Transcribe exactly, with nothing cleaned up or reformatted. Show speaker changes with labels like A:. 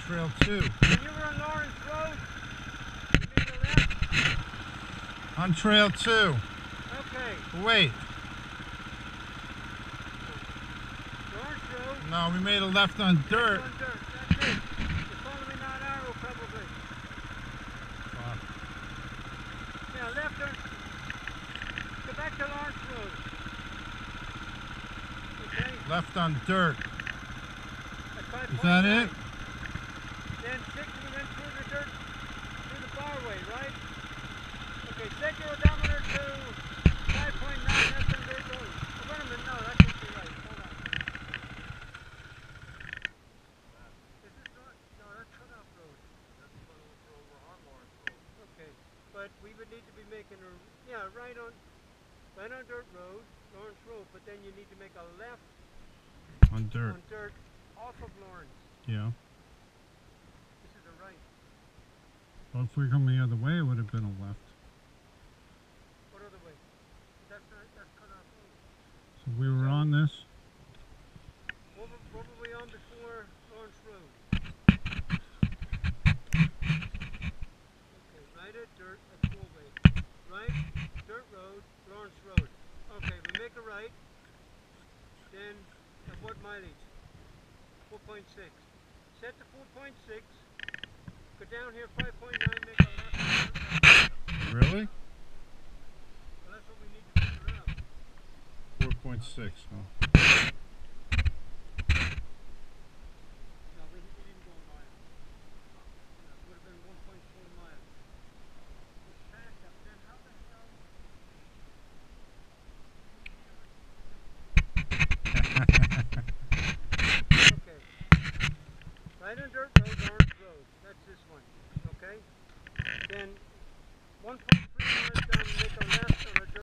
A: Trail two.
B: When you were on Lawrence Road, you made a left?
A: On Trail two.
B: Okay.
A: Wait.
B: Lawrence Road.
A: No, we made a left on dirt.
B: Left on dirt. That's it. You're following that arrow probably.
A: Fuck.
B: Yeah, left on... Go back to Lawrence Road. Okay.
A: Left on dirt.
B: At
A: Is that it?
B: Then six and then through the dirt, through the barway, right? Okay, set your odometer to five point nine, that's on dirt road. Oh, wait a minute, no, that can't be right. Hold on. Is this not? No, that's cut-off road. That's cut-off road, we're on Lawrence Road. Okay, but we would need to be making a, yeah, right on, right on dirt road, Lawrence Road, but then you need to make a left
A: On dirt.
B: on dirt off of Lawrence.
A: Yeah.
B: This is a right.
A: Well, if we come the other way, it would have been a left.
B: What other way? That's not, that's cut off road.
A: So we were on this.
B: What were, what were we on before Lawrence Road? Okay, right at dirt, that's four way. Right, dirt road, Lawrence Road. Okay, we make a right. Then, at what mileage? four point six. Set to four point six. Go down here five point nine, make a left.
A: Really?
B: Well, that's what we need to figure out.
A: four point six, huh?
B: No, we, we didn't go a mile. No, it would have been one point four miles. It's packed up then. How the hell? Okay. Right on dirt road, Lawrence Road. That's this one. Okay? Then one point